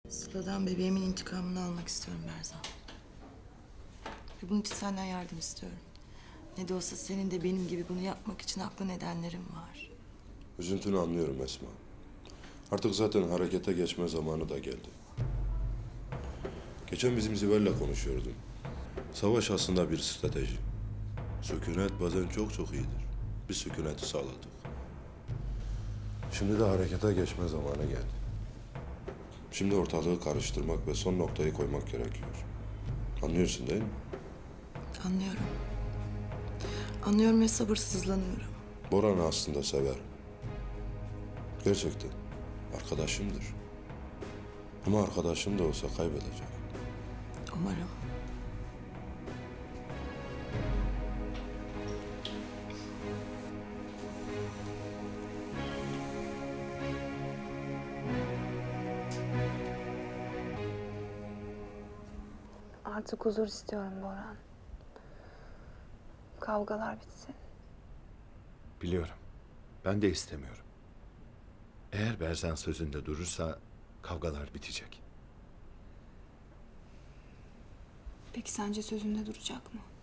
Sıla'dan bebeğimin intikamını almak istiyorum Berzan. Ve bunun için senden yardım istiyorum. Ne de olsa senin de benim gibi bunu yapmak için haklı nedenlerin var. Üzüntünü anlıyorum Esma. Artık zaten harekete geçme zamanı da geldi. Geçen bizim Ziver'le konuşuyordum. Savaş aslında bir strateji. Sükunet bazen çok çok iyidir. Biz sükuneti sağladık. Şimdi de harekete geçme zamanı geldi. Şimdi ortalığı karıştırmak ve son noktayı koymak gerekiyor. Anlıyorsun değil mi? Anlıyorum. Anlıyorum ve sabırsızlanıyorum. Boran'ı aslında severim. Gerçekten. Arkadaşımdır. Ama arkadaşım da olsa kaybedecek. Umarım. Artık huzur istiyorum Boran. Kavgalar bitsin. Biliyorum. Ben de istemiyorum. Eğer Berzan sözünde durursa kavgalar bitecek. Peki sence sözünde duracak mı?